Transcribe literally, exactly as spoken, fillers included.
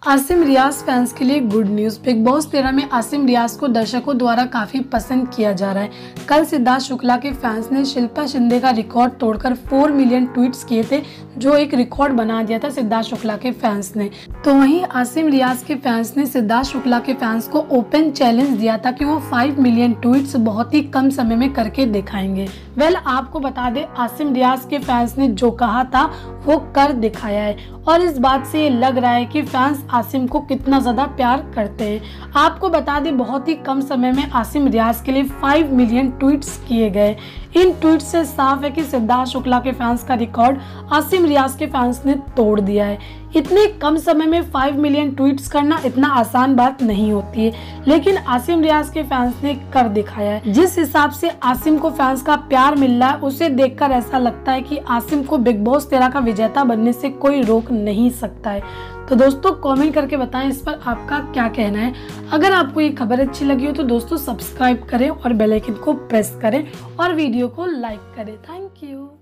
आसिम रियाज fans के लिए good news. Big boss तेरह में आसिम रियाज को दर्शकों द्वारा काफी पसंद किया जा रहा है। कल सिद्धार्थ शुक्ला के फैंस ने शिल्पा शिंदे का रिकॉर्ड तोड़कर चार मिलियन ट्वीट्स किए थे, जो एक रिकॉर्ड बना दिया था सिद्धार्थ शुक्ला के फैंस ने। तो वहीं आसिम रियाज के फैंस ने सिद्धार्थ शुक्ला के फैंस को ओपन चैलेंज दिया था कि वो पाँच मिलियन ट्वीट्स बहुत ही कम समय में करके दिखाएंगे। वेल आपको बता दें, आसिम रियाज के फैंस ने जो कहा था वो कर दिखाया है और इस बात से ये लग रहा है कि फैंस आसिम को कितना ज्यादा प्यार करते हैं। आपको बता दें, बहुत ही कम समय में आसिम रियाज के लिए पाँच मिलियन ट्वीट्स किए गए। इन ट्वीट्स से साफ है कि सिद्धार्थ शुक्ला के फैंस का रिकॉर्ड आसिम रियाज के फैंस ने तोड़ दिया है। इतने कम समय में पाँच मिलियन ट्वीट्स करना इतना आसान बात नहीं होती है, लेकिन आसिम रियाज के फैंस ने कर दिखाया है। जिस हिसाब से आसिम को फैंस का प्यार मिल रहा है, उसे देखकर ऐसा लगता है कि आसिम को बिग बॉस तेरह का विजेता बनने से कोई रोक नहीं सकता है। तो दोस्तों कमेंट करके बताएं इस पर आपका क्या कहना है। अगर आपको ये खबर अच्छी लगी हो तो दोस्तों सब्सक्राइब करें और बेल आइकन को प्रेस करें और वीडियो को लाइक करें। Thank you.